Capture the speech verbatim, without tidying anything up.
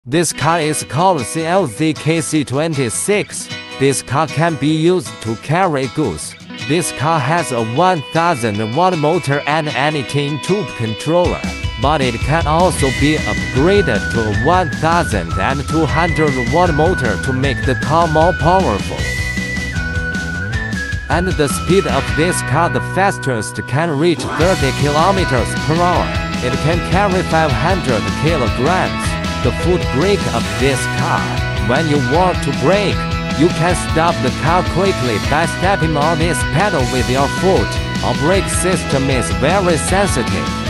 This car is called C L Z K C twenty-six. This car can be used to carry goods. This car has a one thousand watt motor and an eighteen tube controller, but it can also be upgraded to a one thousand two hundred watt motor to make the car more powerful. And the speed of this car, the fastest, can reach thirty kilometers per hour. It can carry five hundred kilograms. The foot brake of this car. When you want to brake, you can stop the car quickly by stepping on this pedal with your foot. Our brake system is very sensitive.